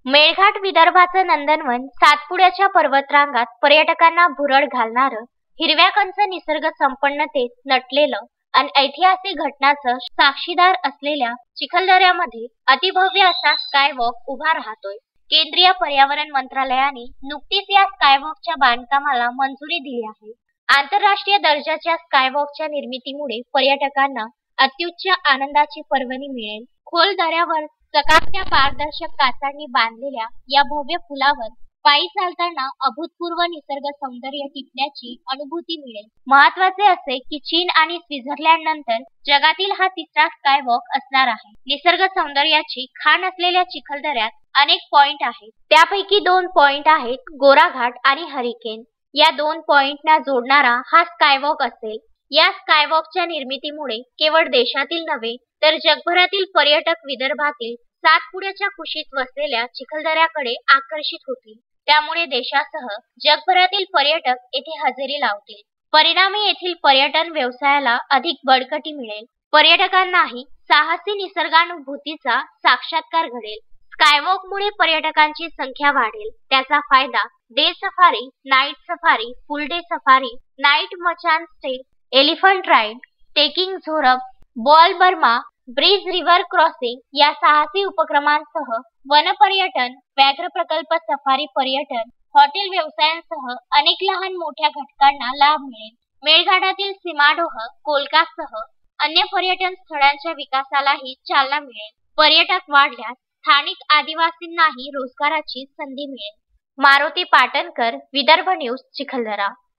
मेळघाट विदर्भाचं नंदनवन सातपुड्याच्या पर्वतरांगात पर्यटकांना भुरळ घालणारं, हिरव्या कंच निसर्ग संपन्नतेत नटलेलं आणि ऐतिहासिक घटनांचं साक्षीदार असलेल्या चिखलदऱ्यामध्ये अतिभव्य असा स्कायवॉक उभा राहतोय. केंद्रीय पर्यावरण मंत्रालयाने नुकतीच या स्कायवॉकच्या बांधकामाला मंजुरी दिली आहे. आंतरराष्ट्रीय दर्जाच्या स्कायवॉकच्या निर्मितीमुळे पर्यटकांना अत्युच्च आनंदाची पर्वणी मिळेल. खोल दऱ्यावर चकाकत्या पारदर्शक काचांनी बांधलेल्या या भव्य पुलावर पायी चालताना अभूतपूर्व निसर्ग सौंदर्य टिपण्याची अनुभूती मिळेल. महत्त्वाचे असे की चीन आणि स्वित्झर्लंड नंतर जगातील हा तिसरा स्कायवॉक असणार आहे. निसर्ग सौंदर्याची खाण असलेल्या चिखलदऱ्यात अनेक पॉइंट आहेत. त्यापैकी 2 पॉइंट आहेत गोराघाट आणि हरिकेन. या 2 पॉइंटना जोडणारा हा स्कायवॉक असेल. या स्कायवॉकच्या निर्मितीमुळे केवळ देशातील नव्हे तर जगभरातील पर्यटक विदर्भातील सातपुड्याच्या कुशीत वसलेल्या चिखलदऱ्याकडे आकर्षित होतील. त्यामुळे देशासह जगभरातील पर्यटक येथे हजेरी लावतील. परिणामी येथील पर्यटन व्यवसायाला अधिक बळकटी मिळेल. पर्यटकांनाही साहसी निसर्गानुभूतीचा साक्षात्कार घडेल. स्कायवॉकमुळे पर्यटकांची संख्या वाढेल. त्याचा फायदा day safari, night safari, full day safari, night मचान stay, elephant ride, trekking zorb, ball Burma, bridge river crossing या साहसी उपक्रमांसह वनपर्यटन, व्याघ्र प्रकल्प, सफारी पर्यटन, हॉटेल व्यवसायांसह अनेक लहान मोठ्या घटकांना लाभ मिळेल. मेळघाटातील सीमाडोह, कोलकासह अन्य पर्यटन स्थळांच्या विकासालाही चालना मिळेल. पर्यटक वाढल्यास स्थानिक आदिवासींनाही रोजगाराची संधी मिळेल. मारुती पाटणकर, विदर्भ न्यूज, चिखलदरा.